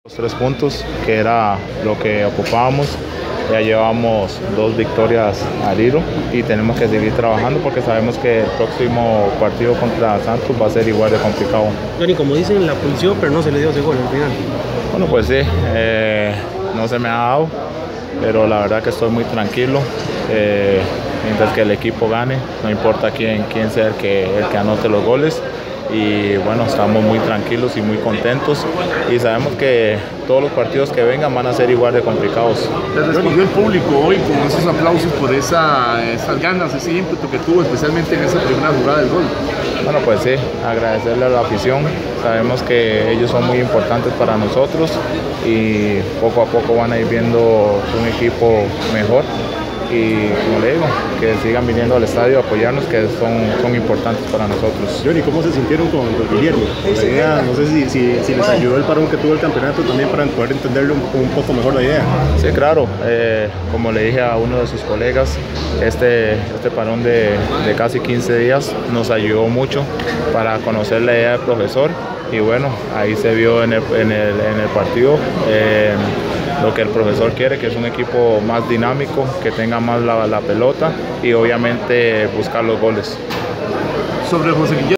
Los 3 puntos, que era lo que ocupábamos. Ya llevamos 2 victorias al hilo y tenemos que seguir trabajando porque sabemos que el próximo partido contra Santos va a ser igual de complicado. Johnny, como dicen, la pulsión, pero no se le dio ese gol al final. Bueno, pues sí, no se me ha dado, pero la verdad que estoy muy tranquilo. Mientras que el equipo gane, no importa quién sea el que anote los goles. Y bueno, estamos muy tranquilos y muy contentos y sabemos que todos los partidos que vengan van a ser igual de complicados. ¿Te respondió el público hoy con esos aplausos por esas ganas, ese ímpetu que tuvo, especialmente en esa primera jugada del gol? Bueno, pues sí, agradecerle a la afición. Sabemos que ellos son muy importantes para nosotros y poco a poco van a ir viendo un equipo mejor. Y como le digo, que sigan viniendo al estadio a apoyarnos, que son importantes para nosotros. Johnny, ¿cómo se sintieron con Guillermo? La idea, no sé si les ayudó el parón que tuvo el campeonato también para poder entenderlo un poco mejor la idea. Sí, claro, como le dije a uno de sus colegas, este parón de casi 15 días nos ayudó mucho para conocer la idea del profesor y bueno, ahí se vio en el partido lo que el profesor quiere, que es un equipo más dinámico, que tenga más la pelota y obviamente buscar los goles. Sobre José Guillermo.